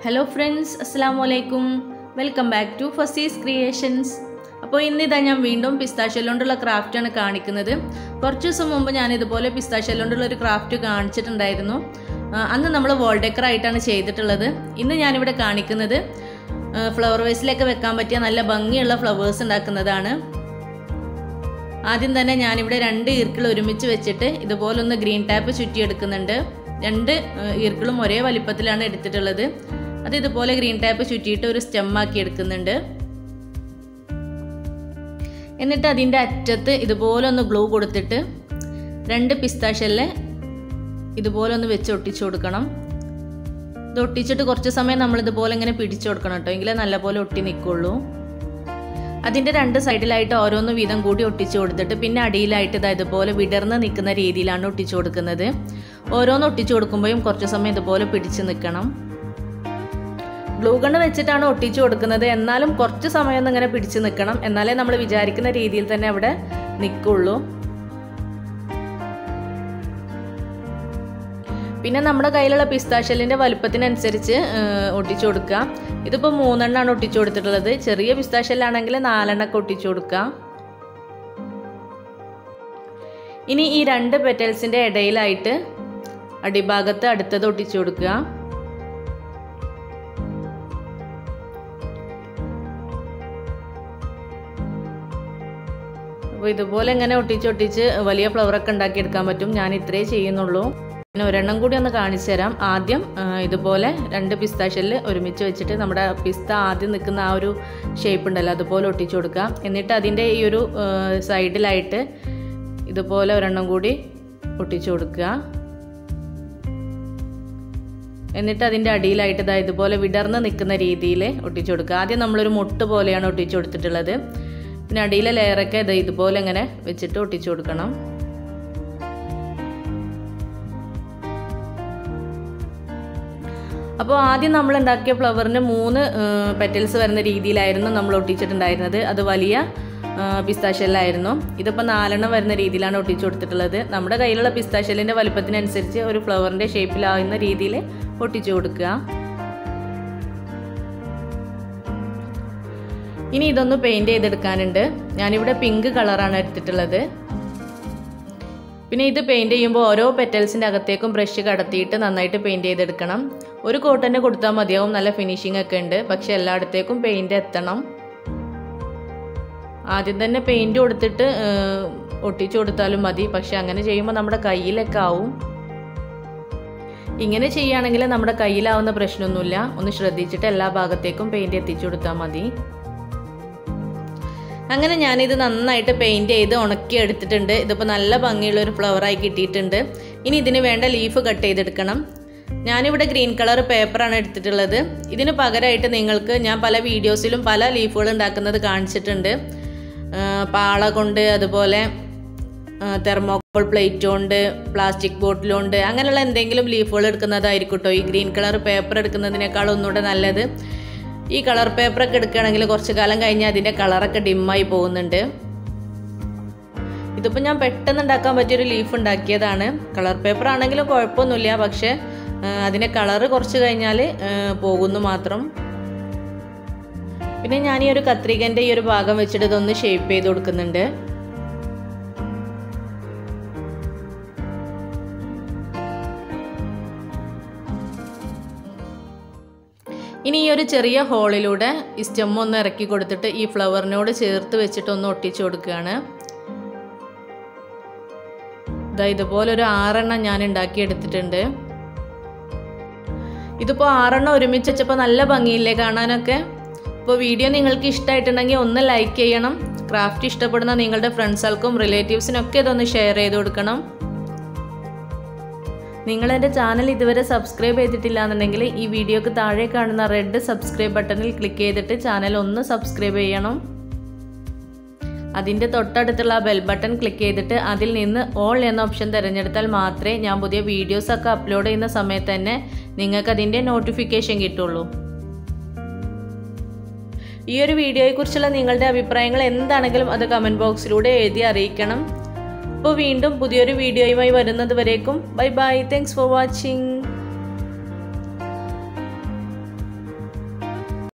Hello friends, Assalamualaikum. Welcome back to Fasie's Creations. അപ്പോൾ ഇന്നിതാ ഞാൻ വീണ്ടും പിസ്താഷ്യോ കൊണ്ടുള്ള ക്രാഫ്റ്റ് ആണ് കാണിക്കുന്നത്. കുറച്ച് ദിവസം മുമ്പ് ഞാൻ ഇതുപോലെ പിസ്താഷ്യോ കൊണ്ടുള്ള ഒരു ക്രാഫ്റ്റ് കാണിച്ചിട്ടുണ്ടായിരുന്നു. അന്ന് നമ്മൾ വാൾ ഡെക്കർ ആയിട്ടാണ് ചെയ്തിട്ടുള്ളത്. ഇന്ന് ഞാൻ ഇവിടെ കാണിക്കുന്നത് ഫ്ലവർ വേസിലേക്ക് വെക്കാൻ പറ്റിയ നല്ല ഭംഗിയുള്ള ഫ്ലവേഴ്സ് ഉണ്ടാക്കുന്നതാണ്. ആദ്യം തന്നെ ഞാൻ ഇവിടെ രണ്ട് ഈർക്കിൾ ഒരുമിച്ച് വെച്ചിട്ട് ഇതുപോലെ ഒന്ന് ഗ്രീൻ ടാപ്പ് ചുറ്റിയെടുക്കുന്നുണ്ട്. രണ്ട് ഈർക്കിളും ഒരേ വലിപ്പത്തിലാണ് എടുത്തിട്ടുള്ളത്. അത് ഇതുപോലെ ഗ്രീൻ ടാപ്പ് ചുറ്റിയിട്ട് ഒരു സ്റ്റെം ആക്കി എടുക്കുന്നുണ്ട്. എന്നിട്ട് അതിൻ്റെ അറ്റത്ത് ഇതുപോലെ ഒന്ന് ഗ്ലൂ കൊടുത്തിട്ട് രണ്ട് പിസ്താഷ്യോയിലെ ഇതുപോലെ ഒന്ന് വെച്ച് ഒട്ടിച്ചു കൊടുക്കണം. ഇത് ഒട്ടിച്ചിട്ട് കുറച്ച് സമയം നമ്മൾ ഇതുപോലെ ഇങ്ങനെ പിടിച്ചു കൊടുക്കണം കേട്ടോ, എങ്കിലേ നല്ലപോലെ ഒട്ടി നിൽക്കുള്ളൂ. അതിൻ്റെ രണ്ട് സൈഡിലായിട്ട് ഓരോന്ന് വീതം കൂടി ഒട്ടിച്ചു കൊടുത്തിട്ട് പിന്നെ അടിയിലായിട്ട് ഇതുപോലെ വിടർന്ന് നിൽക്കുന്ന രീതിയിലാണ് ഒട്ടിച്ചു കൊടുക്കുന്നത്. ഓരോന്ന് ഒട്ടിച്ചു കൊടുക്കുമ്പോഴും കുറച്ച് സമയം ഇതുപോലെ പിടിച്ച് നിൽക്കണം. ഗ്ലൂ ഗണ്ണ് വെച്ചിട്ടാണ് ഒട്ടിച്ചു കൊടുക്കുന്നത്, എന്നാലും കുറച്ച് സമയം ഇങ്ങനെ പിടിച്ച് നിൽക്കണം, എന്നാലേ നമ്മൾ വിചാരിക്കുന്ന രീതിയിൽ തന്നെ അവിടെ നിൽക്കുള്ളൂ. പിന്നെ നമ്മുടെ കയ്യിലുള്ള പിസ്താഷ്യോലിൻ്റെ വലുപ്പത്തിനനുസരിച്ച് ഒട്ടിച്ചു കൊടുക്കുക. ഇതിപ്പോൾ 3 എണ്ണമാണ് ഒട്ടിച്ചു കൊടുത്തിട്ടുള്ളത്. ചെറിയ പിസ്താഷ്യോയിലാണെങ്കിൽ 4 എണ്ണമൊക്കെ ഒട്ടിച്ചു കൊടുക്കുക. ഇനി ഈ രണ്ട് പെറ്റൽസിൻ്റെ ഇടയിലായിട്ട് അടിഭാഗത്ത് അടുത്തത് ഒട്ടിച്ചു കൊടുക്കുക. അപ്പോൾ ഇതുപോലെ ഇങ്ങനെ ഒട്ടിച്ചൊട്ടിച്ച് വലിയ ഫ്ലവറൊക്കെ ഉണ്ടാക്കിയെടുക്കാൻ പറ്റും. ഞാൻ ഇത്രേ ചെയ്യുന്നുള്ളൂ. പിന്നെ ഒരെണ്ണം കൂടി ഒന്ന് കാണിച്ചു തരാം. ആദ്യം ഇതുപോലെ രണ്ട് പിസ്താഷ്യോയിൽ ഒരുമിച്ച് വെച്ചിട്ട് നമ്മുടെ പിസ്ത ആദ്യം നിൽക്കുന്ന ആ ഒരു ഷേപ്പ് ഉണ്ടല്ലോ അതുപോലെ ഒട്ടിച്ചു കൊടുക്കുക. എന്നിട്ട് അതിൻ്റെ ഈ ഒരു സൈഡിലായിട്ട് ഇതുപോലെ ഒരെണ്ണം കൂടി ഒട്ടിച്ചു കൊടുക്കുക. എന്നിട്ട് അതിൻ്റെ അടിയിലായിട്ട് ഇതുപോലെ വിടർന്ന് നിൽക്കുന്ന രീതിയിൽ ഒട്ടിച്ചു കൊടുക്കുക. ആദ്യം നമ്മളൊരു മുട്ട് പോലെയാണ് ഒട്ടിച്ചു കൊടുത്തിട്ടുള്ളത്. പിന്നെ അടിയിലെ ലെയറൊക്കെ ഇതുപോലെ ഇങ്ങനെ വെച്ചിട്ട് ഒട്ടിച്ചു കൊടുക്കണം. അപ്പോൾ ആദ്യം നമ്മൾ ഉണ്ടാക്കിയ ഫ്ലവറിന് 3 പെറ്റൽസ് വരുന്ന രീതിയിലായിരുന്നു നമ്മൾ ഒട്ടിച്ചിട്ടുണ്ടായിരുന്നത്. അത് വലിയ പിസ്താഷ്യോയിലായിരുന്നു. ഇതിപ്പോൾ 4 എണ്ണം വരുന്ന രീതിയിലാണ് ഒട്ടിച്ചു കൊടുത്തിട്ടുള്ളത്. നമ്മുടെ കയ്യിലുള്ള പിസ്താഷ്യോലിൻ്റെ വലുപ്പത്തിനനുസരിച്ച് ഒരു ഫ്ലവറിൻ്റെ ഷേപ്പിലാവുന്ന രീതിയിൽ ഒട്ടിച്ചു കൊടുക്കുക. ഇനി ഇതൊന്ന് പെയിൻറ് ചെയ്തെടുക്കാനുണ്ട്. ഞാനിവിടെ പിങ്ക് കളറാണ് എടുത്തിട്ടുള്ളത്. പിന്നെ ഇത് പെയിൻറ് ചെയ്യുമ്പോൾ ഓരോ പെറ്റൽസിൻ്റെ അകത്തേക്കും ബ്രഷ് കടത്തിയിട്ട് നന്നായിട്ട് പെയിൻറ് ചെയ്തെടുക്കണം. ഒരു കോട്ട് തന്നെ കൊടുത്താൽ മതിയാവും, നല്ല ഫിനിഷിംഗ് ഒക്കെ ഉണ്ട്. പക്ഷെ എല്ലായിടത്തേക്കും പെയിൻറ് എത്തണം. ആദ്യം തന്നെ പെയിൻറ് കൊടുത്തിട്ട് ഒട്ടിച്ചു കൊടുത്താലും മതി. പക്ഷെ അങ്ങനെ ചെയ്യുമ്പോൾ നമ്മുടെ കയ്യിലൊക്കെ ആവും. ഇങ്ങനെ ചെയ്യുകയാണെങ്കിൽ നമ്മുടെ കയ്യിലാവുന്ന പ്രശ്നമൊന്നുമില്ല. ഒന്ന് ശ്രദ്ധിച്ചിട്ട് എല്ലാ ഭാഗത്തേക്കും പെയിൻറ് എത്തിച്ചു കൊടുത്താൽ മതി. അങ്ങനെ ഞാനിത് നന്നായിട്ട് പെയിൻറ് ചെയ്ത് ഉണക്കി എടുത്തിട്ടുണ്ട്. ഇതിപ്പോൾ നല്ല ഭംഗിയുള്ളൊരു ഫ്ലവറായി കിട്ടിയിട്ടുണ്ട്. ഇനി ഇതിന് വേണ്ട ലീഫ് കട്ട് ചെയ്തെടുക്കണം. ഞാനിവിടെ ഗ്രീൻ കളർ പേപ്പറാണ് എടുത്തിട്ടുള്ളത്. ഇതിന് പകരമായിട്ട് നിങ്ങൾക്ക് ഞാൻ പല വീഡിയോസിലും പല ലീഫുകൾ ഉണ്ടാക്കുന്നത് കാണിച്ചിട്ടുണ്ട്. പാള കൊണ്ട്, അതുപോലെ തെർമോക്കോൾ പ്ലേറ്റ് കൊണ്ട്, പ്ലാസ്റ്റിക് ബോട്ടിലുണ്ട്, അങ്ങനെയുള്ള എന്തെങ്കിലും ലീഫുകൾ എടുക്കുന്നതായിരിക്കും കേട്ടോ ഈ ഗ്രീൻ കളർ പേപ്പർ എടുക്കുന്നതിനേക്കാൾ ഒന്നുകൂടെ നല്ലത്. ഈ കളർ പേപ്പറൊക്കെ എടുക്കുകയാണെങ്കിൽ കുറച്ച് കാലം കഴിഞ്ഞാൽ അതിൻ്റെ കളറൊക്കെ ഡിമ്മായി പോകുന്നുണ്ട്. ഇതിപ്പോൾ ഞാൻ പെട്ടെന്ന് ഉണ്ടാക്കാൻ പറ്റിയൊരു ലീഫ് ഉണ്ടാക്കിയതാണ്. കളർ പേപ്പർ ആണെങ്കിലും കുഴപ്പമൊന്നുമില്ല, പക്ഷേ അതിൻ്റെ കളറ് കുറച്ച് കഴിഞ്ഞാൽ പോകുന്നു മാത്രം. പിന്നെ ഞാൻ ഈ ഒരു കത്രികൻ്റെ ഈ ഒരു ഭാഗം വെച്ചിട്ട് ഇതൊന്ന് ഷേപ്പ് ചെയ്ത് കൊടുക്കുന്നുണ്ട്. ഇനി ഈ ഒരു ചെറിയ ഹോളിലൂടെ ഈ സ്റ്റെം ഒന്ന് ഇറക്കി കൊടുത്തിട്ട് ഈ ഫ്ലവറിനോട് ചേർത്ത് വെച്ചിട്ട് ഒന്ന് ഒട്ടിച്ചു കൊടുക്കുകയാണ്. ഇതുപോലെ ഒരു 6 എണ്ണം ഞാൻ ഉണ്ടാക്കിയെടുത്തിട്ടുണ്ട്. ഇതിപ്പോൾ 6 എണ്ണം ഒരുമിച്ച് വെച്ചപ്പോൾ നല്ല ഭംഗിയില്ലേ കാണാനൊക്കെ. ഇപ്പോൾ വീഡിയോ നിങ്ങൾക്ക് ഇഷ്ടമായിട്ടുണ്ടെങ്കിൽ ഒന്ന് ലൈക്ക് ചെയ്യണം. ക്രാഫ്റ്റ് ഇഷ്ടപ്പെടുന്ന നിങ്ങളുടെ ഫ്രണ്ട്സുകൾക്കും റിലേറ്റീവ്സിനൊക്കെ ഇതൊന്ന് ഷെയർ ചെയ്ത് കൊടുക്കണം. നിങ്ങളെൻ്റെ ചാനൽ ഇതുവരെ സബ്സ്ക്രൈബ് ചെയ്തിട്ടില്ല എന്നുണ്ടെങ്കിൽ ഈ വീഡിയോക്ക് താഴെ കാണുന്ന റെഡ് സബ്സ്ക്രൈബ് ബട്ടണിൽ ക്ലിക്ക് ചെയ്തിട്ട് ചാനൽ ഒന്ന് സബ്സ്ക്രൈബ് ചെയ്യണം. അതിൻ്റെ തൊട്ടടുത്തുള്ള ബെൽ ബട്ടൺ ക്ലിക്ക് ചെയ്തിട്ട് അതിൽ നിന്ന് ഓൾ എന്ന ഓപ്ഷൻ തിരഞ്ഞെടുത്താൽ മാത്രമേ ഞാൻ പുതിയ വീഡിയോസൊക്കെ അപ്ലോഡ് ചെയ്യുന്ന സമയത്ത് തന്നെ നിങ്ങൾക്ക് അതിൻ്റെ നോട്ടിഫിക്കേഷൻ കിട്ടുള്ളൂ. ഈ ഒരു വീഡിയോയെക്കുറിച്ചുള്ള നിങ്ങളുടെ അഭിപ്രായങ്ങൾ എന്താണെങ്കിലും അത് കമൻറ്റ് ബോക്സിലൂടെ എഴുതി അറിയിക്കണം. അപ്പോൾ വീണ്ടും പുതിയൊരു വീഡിയോയുമായി വരുന്നത് വരേക്കും bye bye. Thanks for watching.